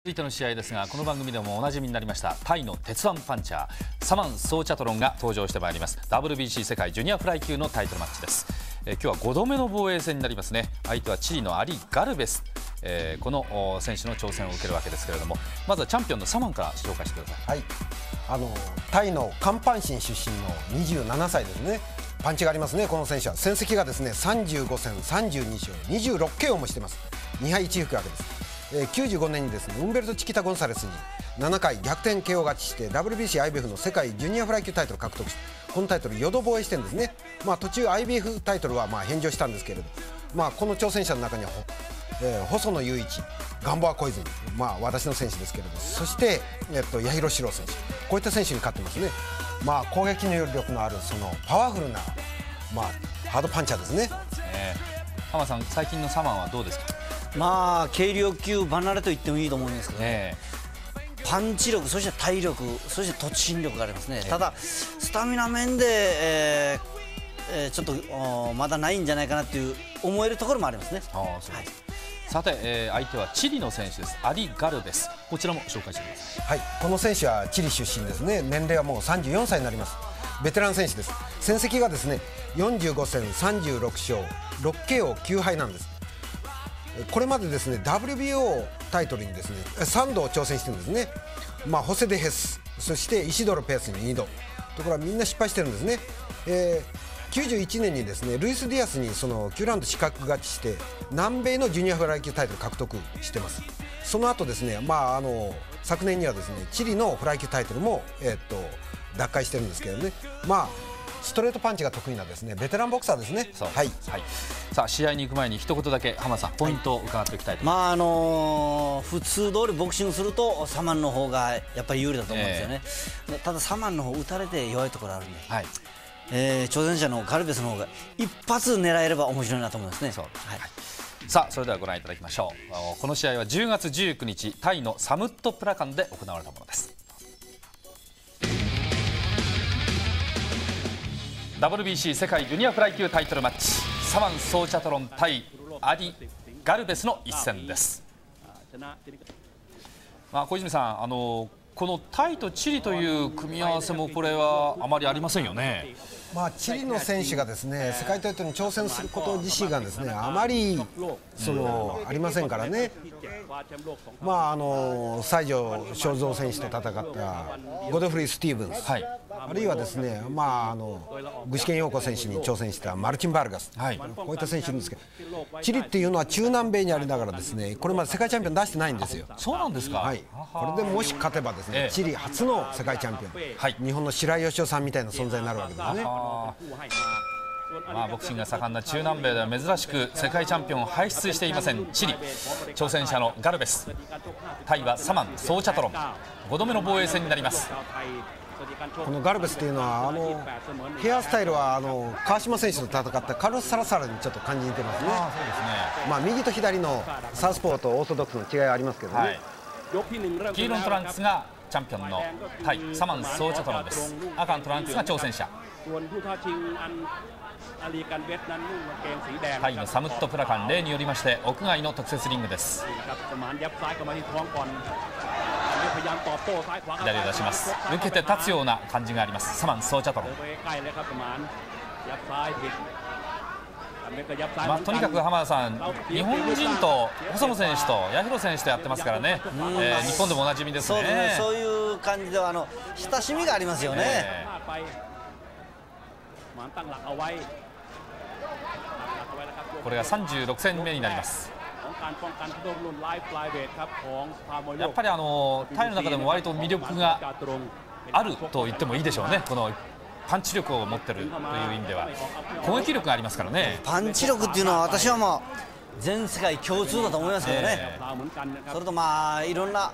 続いての試合ですが、この番組でもおなじみになりましたタイの鉄腕パンチャーサマン・ソーチャトロンが登場してまいります。 WBC 世界ジュニアフライ級のタイトルマッチです。今日は5度目の防衛戦になりますね。相手はチリのアリ・ガルベス、この選手の挑戦を受けるわけですけれども、まずはチャンピオンのサマンから紹介してください。 はい、タイのカンパンシン出身の27歳ですね。パンチがありますね。この選手は戦績がですね35戦32勝26KOもしてます。2敗1引くわけです。95年にですねウンベルト・チキタ・ゴンサレスに7回逆転 KO 勝ちして WBC-IBF の世界ジュニアフライ級タイトルを獲得して、このタイトル4度防衛してるんですね。途中 IBF タイトルは返上したんですけれど、この挑戦者の中には、細野雄一、ガンボア小泉、私の選手ですけれど、そして、八尋志郎選手、こういった選手に勝ってますね。攻撃能力のあるそのパワフルな、ハードパンチャーですね。 浜さん、最近のサマンはどうですか？ 軽量級離れと言ってもいいと思うんですけど、パンチ力、そして体力、そして突進力がありますね。ただスタミナ面で、ちょっとまだないんじゃないかなという思えるところもありますね。 さて、相手はチリの選手です。アリ・ガルベス、こちらも紹介してください。 はい、この選手はチリ出身ですね。年齢はもう34歳になります。ベテラン選手です。戦績がですね45戦36勝6KO9敗なんです。これまでですね WBO タイトルにですね3度挑戦してるんですね。ホセ・デ・ヘス、そしてイシドロ・ペースに2度、ところがみんな失敗してるんですね。91年にですねルイス・ディアスにその9ラウンド失格勝ちして南米のジュニアフライ級タイトル獲得してます。その後ですね、昨年にはですねチリのフライ級タイトルも、奪回してるんですけどね。ストレートパンチが得意なですねベテランボクサーですね。 さあ、試合に行く前に一言だけ浜田さん、ポイントを伺っておきたいと思います。 普通通りボクシングするとサマンの方がやっぱり有利だと思うんですよね。ただサマンの方打たれて弱いところあるんで、挑戦者のガルベスの方が一発狙えれば面白いなと思いますね。 さあ、それではご覧いただきましょう。この試合は10月19日タイのサムットプラカンで行われたものです。WBC 世界ジュニアフライ級タイトルマッチ、サマン・ソーチャトロン対アリ・ガルベスの一戦です。小泉さん、このタイとチリという組み合わせもこれはあまりありませんよね。 チリの選手がですね世界タイトルに挑戦すること自身がですねあまりありませんからね。西条正蔵選手と戦ったゴドフリー・スティーブンス、あるいはですね具志堅用子選手に挑戦したマルチン・バルガス、こういった選手いるんですけど、チリっていうのは中南米にありながらですねこれまで世界チャンピオン出してないんですよ。 そうなんですか。 これでもし勝てばですねチリ初の世界チャンピオン、日本の白井義雄さんみたいな存在になるわけですね。 ボクシングが盛んな中南米では珍しく世界チャンピオンを輩出していませんチリ。挑戦者のガルベス、タイはサマン・ソーチャトロン、5度目の防衛戦になります。 このガルベスというのはヘアスタイルは川島選手と戦ったカルロス・サラサラにちょっと感じ似てますね。右と左のサウスポーとオーソドックスの違いはありますけどね。 黄色のトランクスがチャンピオンのタイサマン・ソーチャトロンです。赤のトランクスが挑戦者タイのサムットプラカン、例によりまして屋外の特設リングです。左を出します。受けて立つような感じがありますサマン・ソーチャトロン。とにかく浜田さん、日本人と細野選手と八尋選手とやってますからね。日本でもおなじみですね。 そういう感じでは親しみがありますよね。 これが36戦目になります。やっぱりタイの中でも割と魅力があると言ってもいいでしょうね。このパンチ力を持ってるという意味では攻撃力がありますからね。 パンチ力っていうのは私は全世界共通だと思いますけどね。それといろんな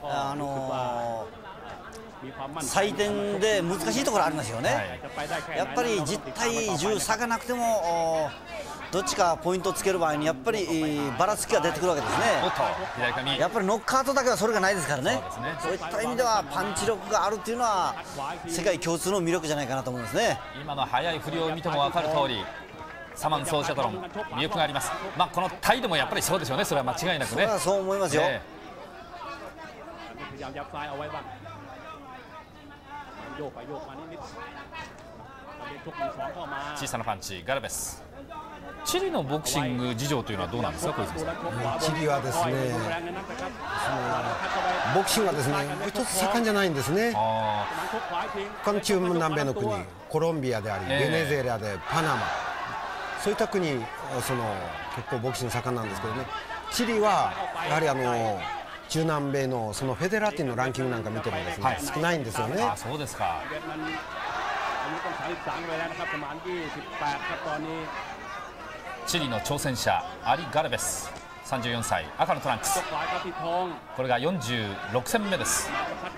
採点で難しいところありますよね。やっぱり10対10差がなくてもどっちかポイントをつける場合にやっぱりばらつきが出てくるわけですね。やっぱりノックアウトだけはそれがないですからね。そういった意味ではパンチ力があるっていうのは世界共通の魅力じゃないかなと思いますね。 今の速い振りを見ても分かる通りサマン・ソーチャトロン魅力があります。このタイでもやっぱりそうでしょうね。それは間違いなくね。 そう思いますよ。 小さなパンチ、ガルベス。チリのボクシング事情というのはどうなんですか、小泉さん。 チリはですね、ボクシングはですね、もう一つ盛んじゃないんですね。他の中南米の国、コロンビアであり、ベネズエラでパナマ、そういった国、結構ボクシング盛んなんですけどね、チリはやはり中南米のそのフェデラティのランキングなんか見てもですね、少ないんですよね。 あ、そうですか。チリの挑戦者アリ・ガルベス、34歳、赤のトランクス。これが46戦目です。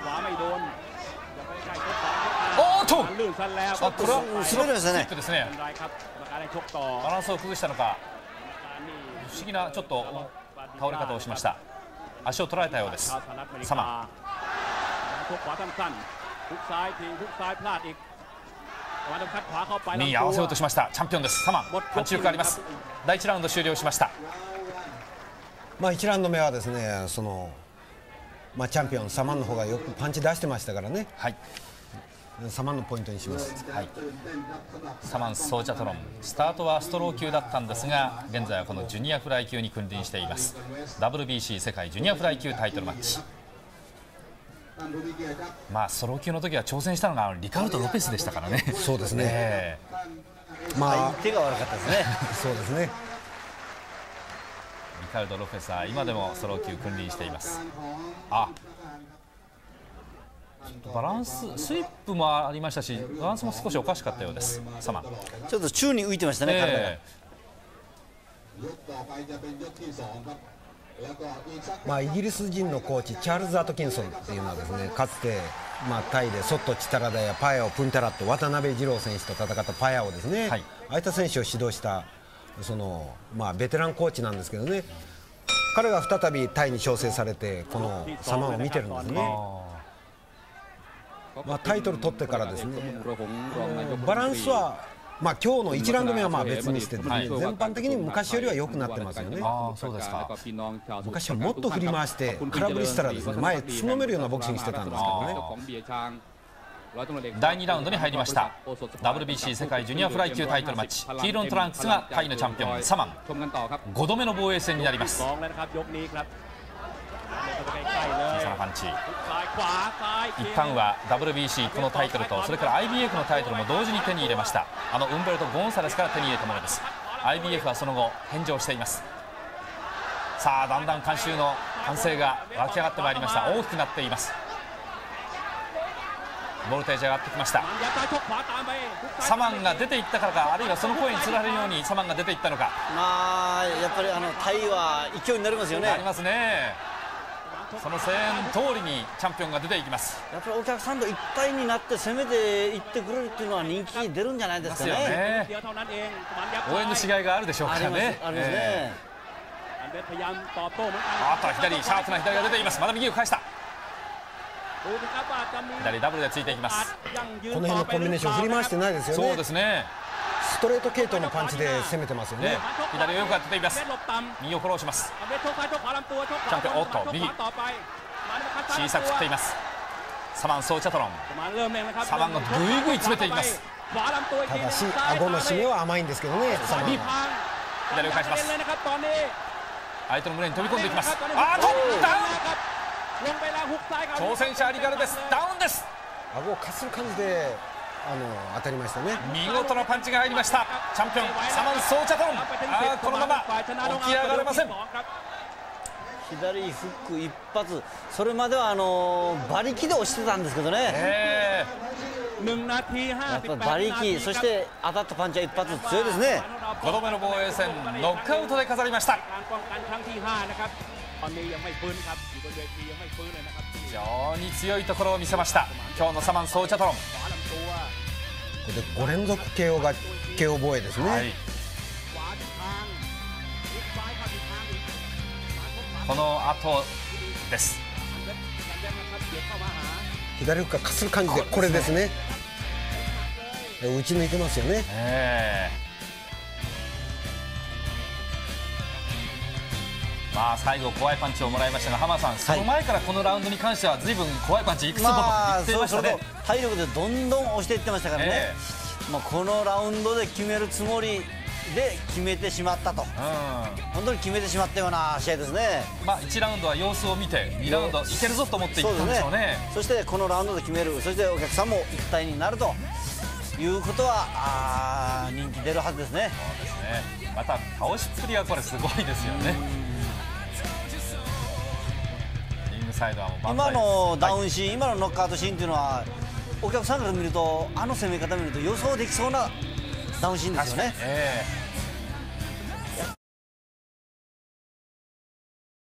おーっと、これは滑りましたね。 ですね。バランスを崩したのか、不思議なちょっと倒れ方をしました。足を取られたようです。サマン。に合わせようとしました。チャンピオンです。サマン、パンチ力があります。第1ラウンド終了しました。 1ラウンド目はですね、チャンピオンサマンの方がよくパンチ出してましたからね。はい。サマンのポイントにします。はい。 サマン・ソーチャトロン、スタートはストロー級だったんですが、現在はこのジュニアフライ級に君臨しています。WBC 世界ジュニアフライ級タイトルマッチ。ストロー級の時は挑戦したのがリカルド・ロペスでしたからね。 そうですね。 手が悪かったですね。 そうですね。 リカルド・ロペスは今でもストロー級君臨しています。バランス、スイップもありましたし、バランスも少しおかしかったようです。サマン。 ちょっと宙に浮いてましたね、体が。イギリス人のコーチチャールズ・アトキンソンっていうのはですね、かつてタイでソット・チタラダやパヤオ・プンタラット、渡辺二郎選手と戦ったパヤオですね、ああいった選手を指導したベテランコーチなんですけどね、彼が再びタイに招請されてこのサマンを見てるんですね。タイトル取ってからですね、バランスは今日の1ラウンド目は別にしてですね、全般的に昔よりは良くなってますよね。 そうですか。 昔はもっと振り回して空振りしたらですね、前つのめるようなボクシングしてたんですけどね。 第2ラウンドに入りました。 WBC 世界ジュニアフライ級タイトルマッチ、黄色のトランクスがタイのチャンピオンサマン、5度目の防衛戦になります。小さなパンチ。一旦は WBC このタイトルと、それから IBF のタイトルも同時に手に入れました。ウンベルト・ゴンサレスから手に入れたものです。 IBF はその後返上しています。さあ、だんだん観衆の歓声が湧き上がってまいりました。大きくなっています。ボルテージ上がってきました。サマンが出ていったからか、あるいはその声につられるようにサマンが出ていったのか。 やっぱりタイは勢いになりますよね。 ありますね。その声援通りにチャンピオンが出ていきます。 やっぱりお客さんと一体になって攻めていってくれるっていうのは人気出るんじゃないですかね。 応援のしがいがあるでしょうからね。 ありますね。 左、シャープな左が出ています。まだ右を返した。左ダブルでついていきます。 この辺のコンビネーション振り回してないですよね。 そうですね。 ストレート系統のパンチで攻めてますよね。 左をよく当てています。右をフォローします。チャンピオン、おっと右小さく振っています。サマン・ソーチャトロン。サマンがぐいぐい詰めていきます。 ただし顎の締めは甘いんですけどね。サマン左を返します。相手の胸に飛び込んでいきます。ダウン。挑戦者アリガルベスダウンです。 顎をかする感じで当たりましたね。 見事なパンチが入りました。チャンピオンサマン・ソーチャトロン。このまま起き上がれません。 左フック一発、それまでは馬力で押してたんですけどね。やっぱり馬力、そして当たったパンチは一発強いですね。 5度目の防衛戦、ノックアウトで飾りました。非常に強いところを見せました、今日のサマン・ソーチャトロン。これで5連続 KO 防衛ですね。 この後です。 左フックがかする感じで、これですね。打ち抜いてますよね。 まあ最後怖いパンチをもらいましたが、浜さん、その前からこのラウンドに関してはずいぶん怖いパンチいくつもいっていましたね。 体力でどんどん押していってましたからね、まあこのラウンドで決めるつもりで決めてしまったと、本当に決めてしまったような試合ですね。 まあ1ラウンドは様子を見て2ラウンドいけるぞと思っていったんでしょうね。 そしてこのラウンドで決める、そしてお客さんも一体になるということは人気出るはずですね。 そうですね。また倒しっぷりはこれすごいですよね。リングサイドはもう今のダウンシーン、今のノックアウトシーンというのはお客さんから見ると、あの攻め方見ると予想できそうなダウンシーンですよね。